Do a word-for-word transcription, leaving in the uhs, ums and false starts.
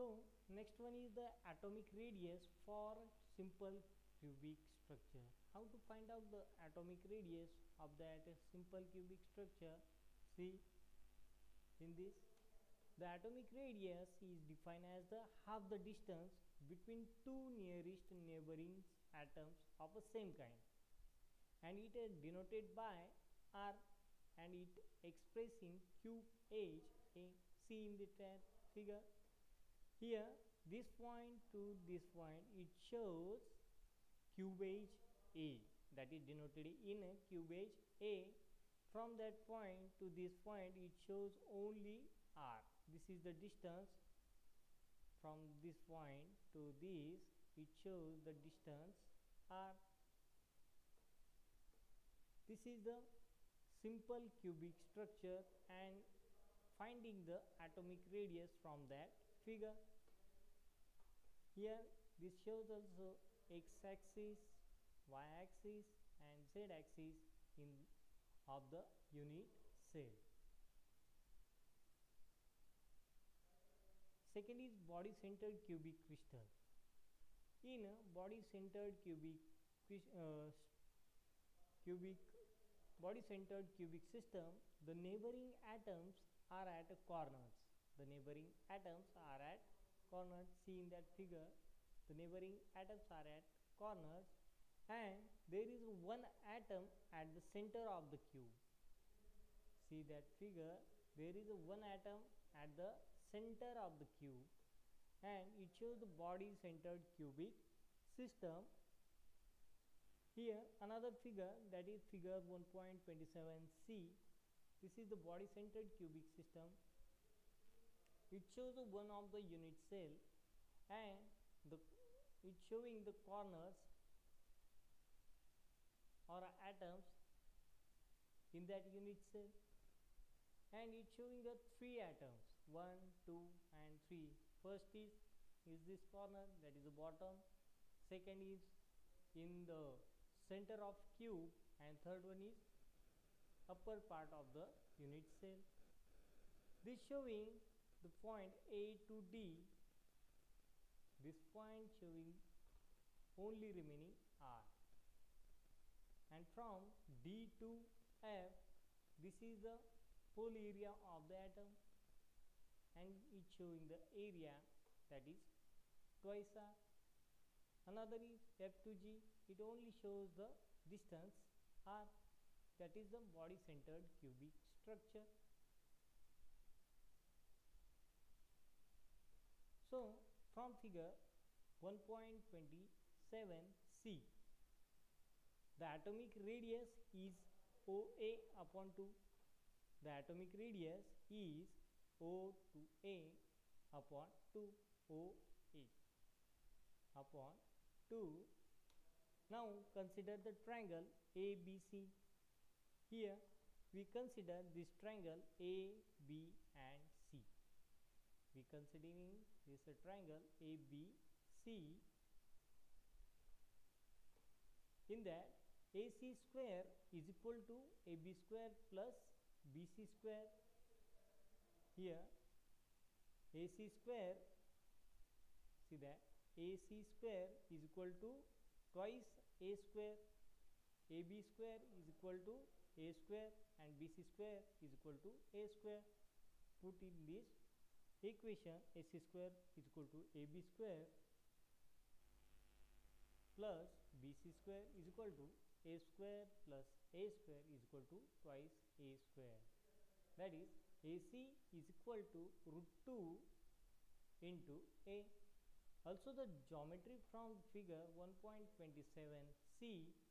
So next one is the atomic radius for simple cubic structure. How to find out the atomic radius of that simple cubic structure? See in this, the atomic radius is defined as the half the distance between two nearest neighboring atoms of the same kind, and it is denoted by R, and it expressing cube H A. See in the figure. Here this point to this point it shows cubage A, that is denoted in a cubage A. From that point to this point it shows only R. This is the distance from this point to this, it shows the distance R. This is the simple cubic structure and finding the atomic radius from that figure. Here this shows also x-axis, y-axis and z-axis in of the unit cell. Second is body centered cubic crystal. In a body centered cubic uh, cubic body centered cubic system, the neighboring atoms are at corners. The neighboring atoms are at corners. See in that figure, the neighboring atoms are at corners, and there is one atom at the center of the cube. See that figure, there is one atom at the center of the cube, and it shows the body centered cubic system. Here another figure, that is figure one point two seven C. This is the body centered cubic system. It shows one of the unit cell, and the it showing the corners or atoms in that unit cell, and it showing the three atoms, one, two and three. First is is this corner, that is the bottom. Second is in the center of cube, and third one is upper part of the unit cell. This showing the point A to D, this point showing only remaining R, and from D to F, this is the whole area of the atom, and it showing the area, that is twice R. Another is F to G, it only shows the distance R. That is the body centered cubic structure. So from figure one point two seven C, the atomic radius is O A upon two. The atomic radius is O to A upon two, O A upon two. Now consider the triangle A B C. Here we consider this triangle A, B and C. We considering this a triangle A B C. In that, A C square is equal to A B square plus B C square. Here A C square, see that A C square is equal to twice A square, A B square is equal to A square, and B C square is equal to A square. Put in this equation, A C square is equal to A B square plus B C square is equal to A square plus A square is equal to twice A square. That is, A C is equal to root two into A. Also the geometry from figure one point two seven C